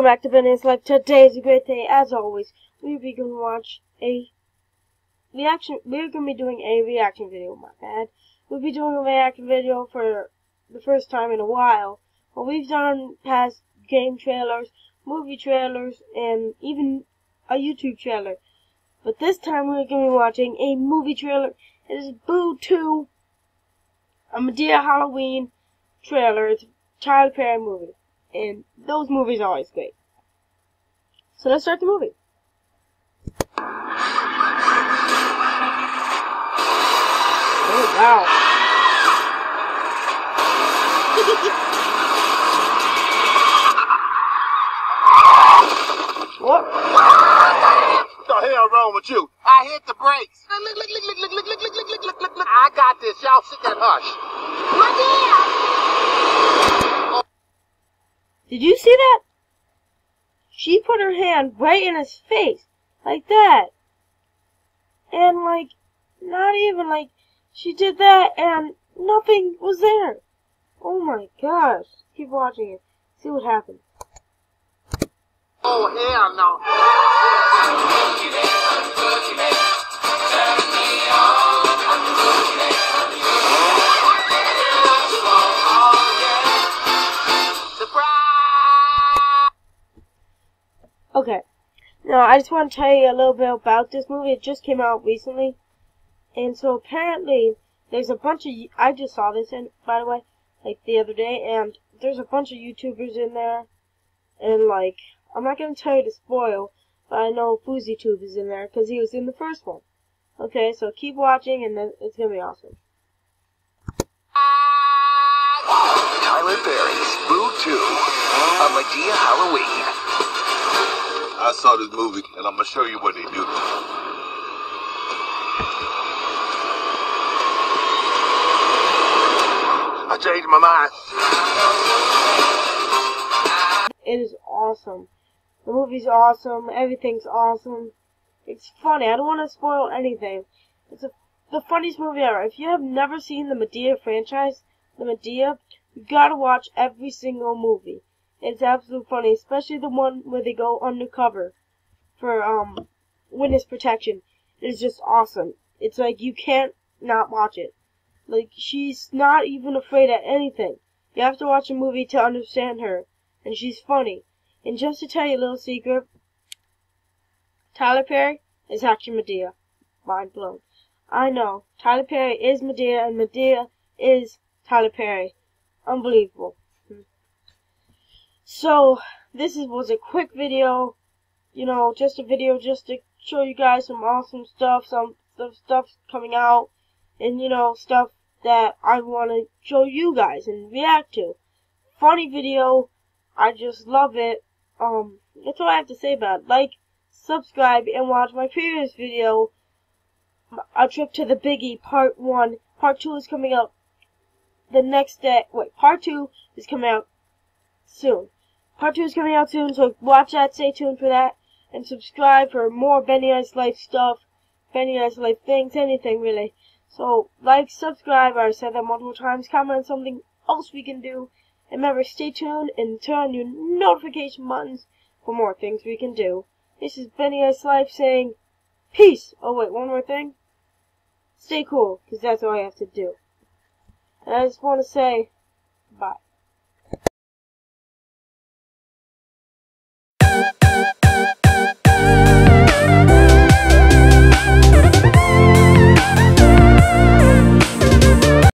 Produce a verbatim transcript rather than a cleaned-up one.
back to Benny's Life. Today is a great day. As always, we'll be going to watch a reaction. We're going to be doing a reaction video, my bad. We'll be doing a reaction video for the first time in a while. Well, we've done past game trailers, movie trailers, and even a YouTube trailer. But this time we're going to be watching a movie trailer. It is Boo two, a Madea Halloween trailer. It's a Tyler Perry movie. And those movies are always great. So let's start the movie. Oh, wow. What? What the hell wrong with you? I hit the brakes. I got this. Y'all sit there and hush. Did you see that? She put her hand right in his face. Like that. And like, not even like, she did that and nothing was there. Oh my gosh. Keep watching it. See what happens. Oh hell no. Okay, now I just want to tell you a little bit about this movie. It just came out recently, and so apparently there's a bunch of, I just saw this in, by the way, like the other day, and there's a bunch of YouTubers in there, and like, I'm not going to tell you to spoil, but I know FouseyTube is in there, because he was in the first one. Okay, so keep watching, and then it's going to be awesome. Tyler Perry's Boo two, a Madea Halloween. I saw this movie, and I'm going to show you what they do. I changed my mind. It is awesome. The movie's awesome. Everything's awesome. It's funny. I don't want to spoil anything. It's a, the funniest movie ever. If you have never seen the Madea franchise, the Madea, you gotta watch every single movie. It's absolutely funny, especially the one where they go undercover for um witness protection. It is just awesome. It's like you can't not watch it. Like, she's not even afraid of anything. You have to watch a movie to understand her, and she's funny. And just to tell you a little secret, Tyler Perry is actually Madea. Mind blown. I know. Tyler Perry is Madea, and Madea is Tyler Perry. Unbelievable. So, this is, was a quick video, you know, just a video just to show you guys some awesome stuff, some, some stuff coming out, and, you know, stuff that I want to show you guys and react to. Funny video, I just love it. Um, that's all I have to say about it. Like, subscribe, and watch my previous video, A Trip to the Biggie, Part one. Part two is coming out the next day. Wait, Part two is coming out soon. Part two is coming out soon, so watch that, stay tuned for that, and subscribe for more Benny Ice Life stuff, Benny Ice Life things, anything really. So, like, subscribe, I said that multiple times, comment on something else we can do, and remember, stay tuned and turn on your notification buttons for more things we can do. This is Benny Ice Life saying, peace! Oh wait, one more thing. Stay cool, because that's all I have to do. And I just want to say, bye.